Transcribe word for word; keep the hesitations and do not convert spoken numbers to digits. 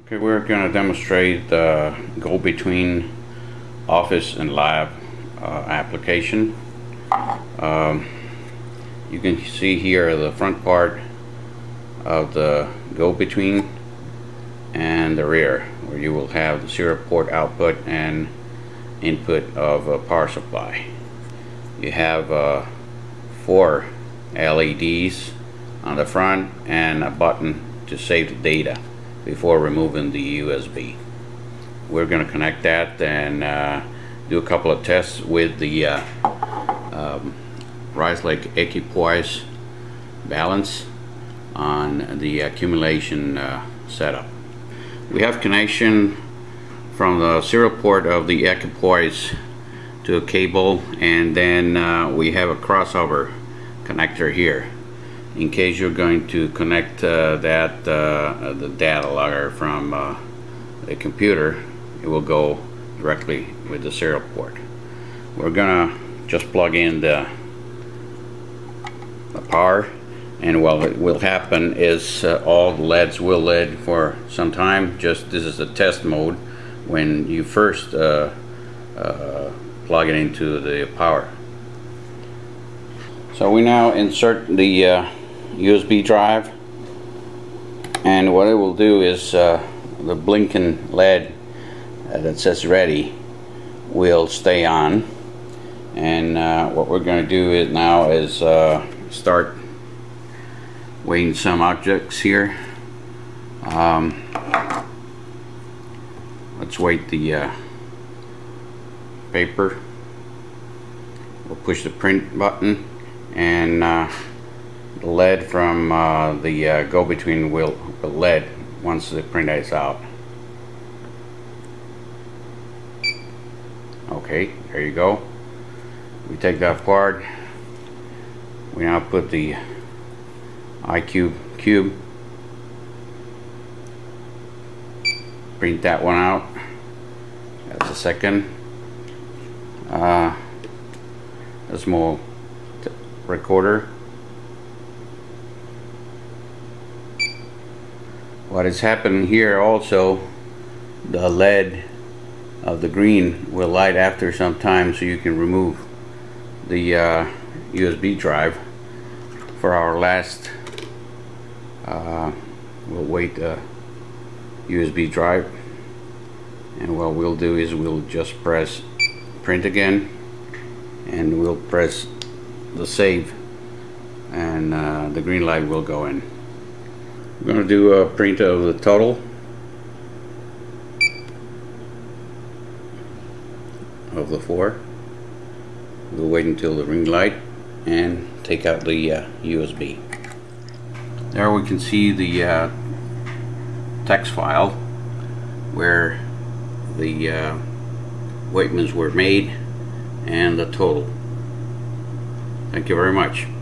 Okay, we're going to demonstrate the go-between office and lab uh, application. Um, you can see here the front part of the go-between and the rear, where you will have the serial port output and input of a power supply. You have uh, four L E Ds on the front and a button to save the data before removing the U S B. We're going to connect that and uh, do a couple of tests with the uh, um, Rice Lake Equipoise balance on the accumulation uh, setup. We have connection from the serial port of the Equipoise to a cable, and then uh, we have a crossover connector here in case you're going to connect uh, that uh, the data logger from uh, the computer. It will go directly with the serial port. We're gonna just plug in the, the power, and what will happen is uh, all the L E Ds will L E D for some time. Just this is the test mode when you first uh, uh, plug it into the power. So we now insert the uh, U S B drive, and what it will do is uh, the blinking L E D uh, that says ready will stay on, and uh, what we're going to do is now is uh, start weighing some objects here. Um, let's weight the uh, paper. We'll push the print button, and uh, the L E D from uh, the uh, go-between will, will L E D once the print is out. Okay, there you go. We take that apart. We now put the iCube cube, print that one out. That's the second. Uh, a small recorder. What is happening here also, the L E D of the green will light after some time, so you can remove the uh, U S B drive. For our last, uh, we'll weight the U S B drive, and what we'll do is we'll just press print again, and we'll press the save, and uh, the green light will go in. We're going to do a print of the total of the four. We'll wait until the green light and take out the uh, U S B. There we can see the uh, text file where the uh, weightments were made and the total. Thank you very much.